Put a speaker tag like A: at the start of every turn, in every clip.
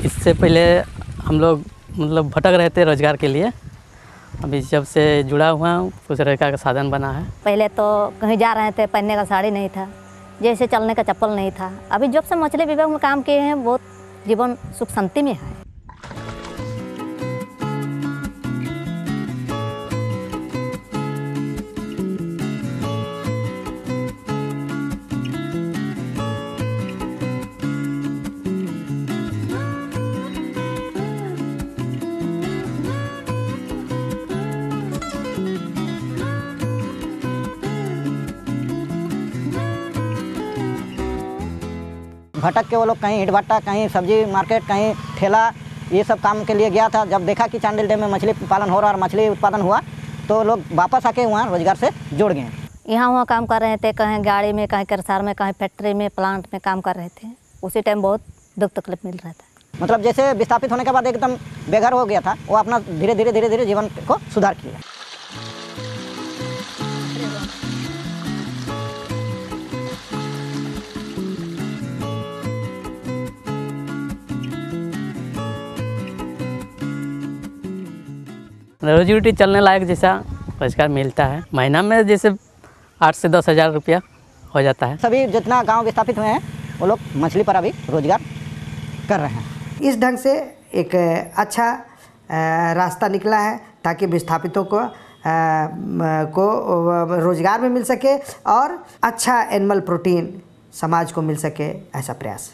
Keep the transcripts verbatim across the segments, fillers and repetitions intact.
A: इससे पहले हम लोग मतलब भटक रहे थे रोज़गार के लिए। अभी जब से जुड़ा हुआ हूँ कुछ रोज़गार का साधन बना है।
B: पहले तो कहीं जा रहे थे, पहनने का साड़ी नहीं था, जैसे चलने का चप्पल नहीं था। अभी जब से मछली विभाग में काम किए हैं बहुत जीवन सुख शांति में है।
C: भटक के वो लोग कहीं ईंट भट्टा, कहीं सब्जी मार्केट, कहीं ठेला, ये सब काम के लिए गया था। जब देखा कि चांडिल डैम में मछली पालन हो रहा और मछली उत्पादन हुआ तो लोग वापस आके वहाँ रोजगार से जुड़ गए।
B: यहाँ वहाँ काम कर रहे थे, कहीं गाड़ी में, कहीं करसार में, कहीं फैक्ट्री में, प्लांट में काम कर रहे थे। उसी टाइम बहुत दुख तकलीफ मिल रहा था।
C: मतलब जैसे विस्थापित होने के बाद एकदम बेघर हो गया था, वो अपना धीरे धीरे धीरे धीरे जीवन को सुधार किया।
A: रोजी रोटी चलने लायक जैसा रोजगार मिलता है। महीना में जैसे आठ से दस हज़ार रुपया हो जाता है।
C: सभी जितना गांव विस्थापित हुए हैं वो लोग मछली पर अभी रोजगार कर रहे हैं।
D: इस ढंग से एक अच्छा रास्ता निकला है ताकि विस्थापितों को को रोजगार में मिल सके और अच्छा एनिमल प्रोटीन समाज को मिल सके, ऐसा प्रयास।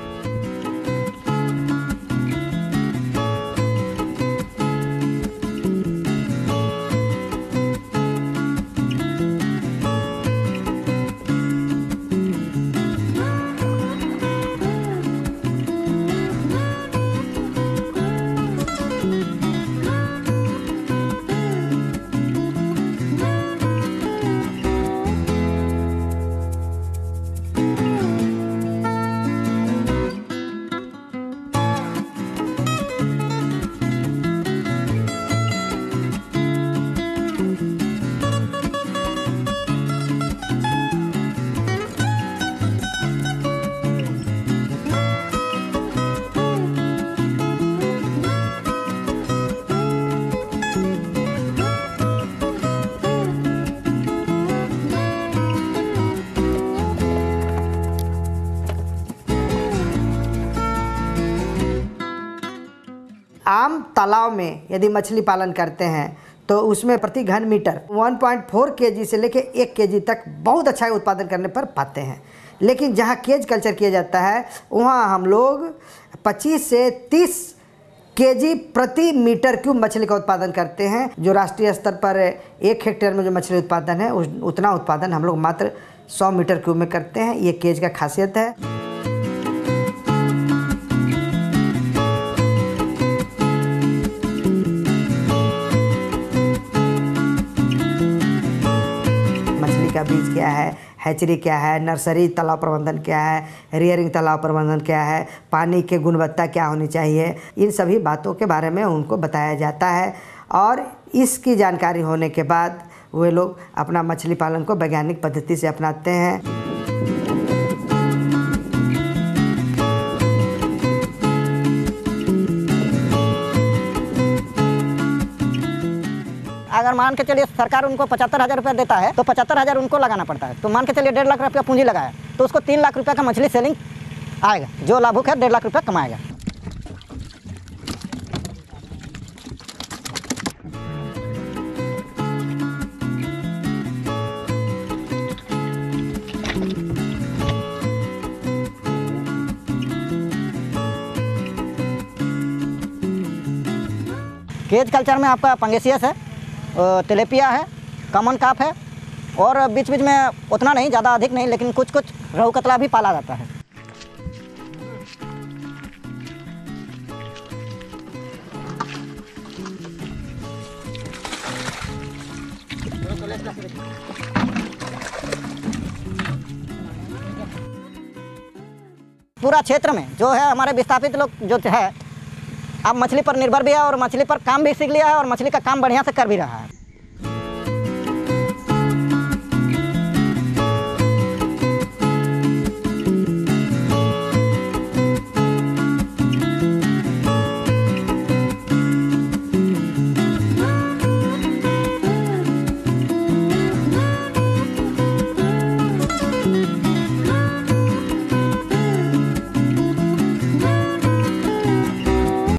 D: आम तालाब में यदि मछली पालन करते हैं तो उसमें प्रति घन मीटर एक पॉइंट चार केजी से लेकर एक केजी तक बहुत अच्छा उत्पादन करने पर पाते हैं। लेकिन जहाँ केज कल्चर किया जाता है वहाँ हम लोग पच्चीस से तीस केजी प्रति मीटर क्यूब मछली का उत्पादन करते हैं। जो राष्ट्रीय स्तर पर एक हेक्टेयर में जो मछली उत्पादन है उतना उत्पादन हम लोग मात्र सौ मीटर क्यूब में करते हैं। ये केज का खासियत है। का बीज क्या है, हैचरी क्या है, नर्सरी तालाब प्रबंधन क्या है, रियरिंग तालाब प्रबंधन क्या है, पानी की गुणवत्ता क्या होनी चाहिए, इन सभी बातों के बारे में उनको बताया जाता है। और इसकी जानकारी होने के बाद वे लोग अपना मछली पालन को वैज्ञानिक पद्धति से अपनाते हैं।
C: अगर मान के चलिए सरकार उनको पचहत्तर हज़ार रुपया देता है तो पचहत्तर हज़ार उनको लगाना पड़ता है। तो मान के चलिए डेढ़ लाख रुपया पूंजी लगाया तो उसको तीन लाख रुपया का मछली सेलिंग आएगा। जो लाभुक है डेढ़ लाख रुपया कमाएगा। केज कल्चर में आपका पंगेसियस है, तिलेपिया है, कॉमन कार्प है और बीच बीच में उतना नहीं, ज़्यादा अधिक नहीं, लेकिन कुछ कुछ रोहू कतला भी पाला जाता है। पूरा क्षेत्र में जो है हमारे विस्थापित लोग जो है अब मछली पर निर्भर भी है और मछली पर काम भी सीख लिया है और मछली का काम बढ़िया से कर भी रहा है।